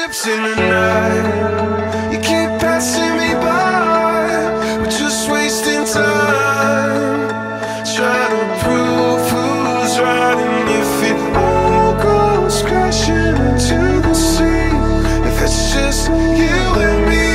ships in the night. You keep passing me by, we're just wasting time, trying to prove who's right. And if it all goes crashing into the sea, if it's just you and me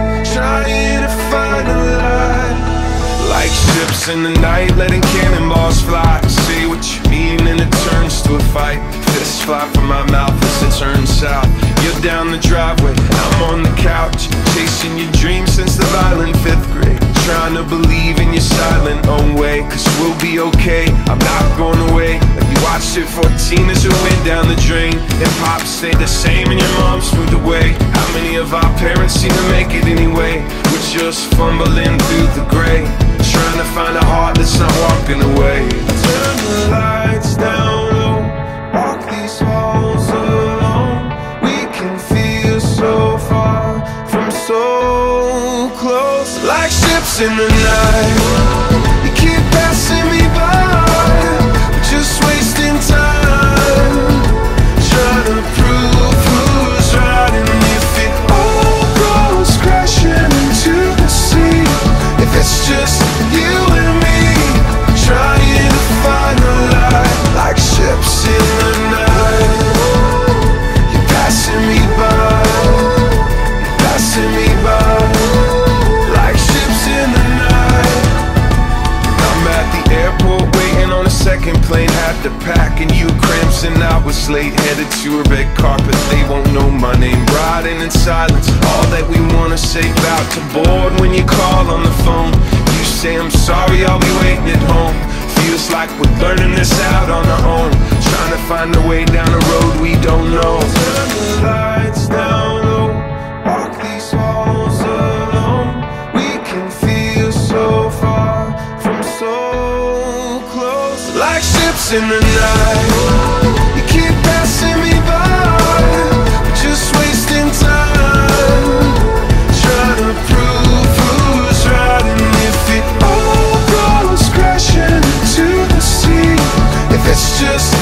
trying to find a light. Like ships in the night, letting cannonballs fly. Say what you mean and it turns to a fight. Fists fly from my mouth as it turns south. You're down the driveway, I'm on the couch, chasing your dreams since the violent 5th grade. Trying to believe in your silent own way, cause we'll be okay, I'm not going away. Like you watched it 14 as it went down the drain. And Pop stayed the same and your mom moved away. How many of our parents seem to make it anyway? We're just fumbling through the gray, trying to find a heart that's not walking away. Turn the lights down low, walk these halls alone. We can feel so far from so close. Like ships in the night, you keep passing me by, we're just wasting time, trying to prove who's right. And if it all goes crashing into the sea, if it's just you and me trying to find a light. Like ships in the night, you're passing me by, you're passing me by. Like ships in the night. I'm at the airport waiting on a second plane, had to pack and you cramps and I was late, headed to a red carpet. They won't know my name, riding in silence. All that we wanna say, about to board when you call on the phone. You say I'm sorry, I'll be waiting at home. Feels like we're learning this out on our own, trying to find a way down a road we don't know. Turn the lights down low, walk these halls alone. We can feel so far from so close. Like ships in the night, you keep passing me by, we're just wasting time, trying to prove who's right. And if it all goes crashing into the sea, if it's just